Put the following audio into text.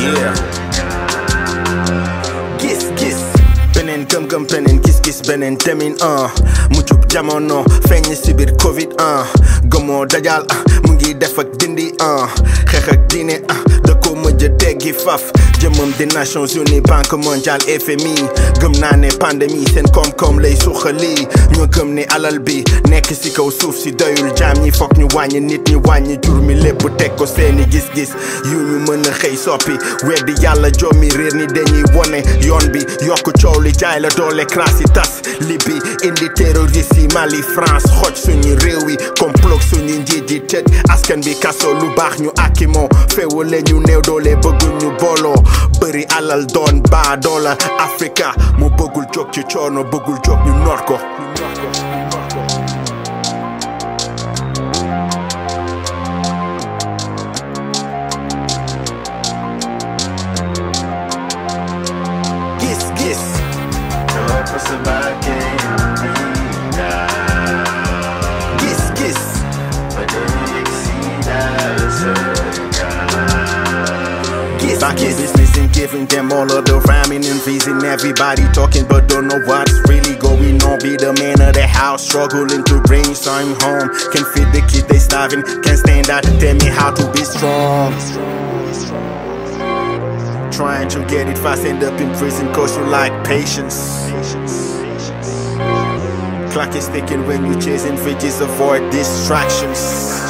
Yeah. Giss Giss. Benen gëm benen gis-gis benen demin muccub jamono feeñ si biir Covid gëmoo dajal mu ngi def ak dindi xeex ak diine da ko mujj teggi faf jëmam di Nations Unies Banque mondiale FMI gëm naa ne pandémie seen koom-koom lay suxali ñu gëm ne alal bi nekk si kaw suuf si doyul jaam ñi fokk ñu wàññi nit ñi wàññi jur mi lépp teg ko seeni gis-gis yu ñu mën a xëy soppi weddi yàlla jommi réer ni dañuy wone yoon bi yokk coow li jaay la doole crasse yi tas Libye indi terroriste yi Mali France xoj suñu réew yi complot suñu njiit yi tëj askan bi kaso lu baax ñu akimoo feewale ñu néew doole bëggul ñu booloo bëri alal doon baa doola Afrika mu bëggul jóg ci coono bëggul jóg ñu noot ko Giss Giss Giss Giss Back in business and giving them all of the rhyming and reason. Everybody talking but don't know what's really going on. Be the man of the house, struggling to bring some home. Can feed the kids, they starving. Can't stand out to tell me how to be strong. Trying to get it fast, end up in prison cause you like patience. Clock is ticking when you chasing fidgets, avoid distractions.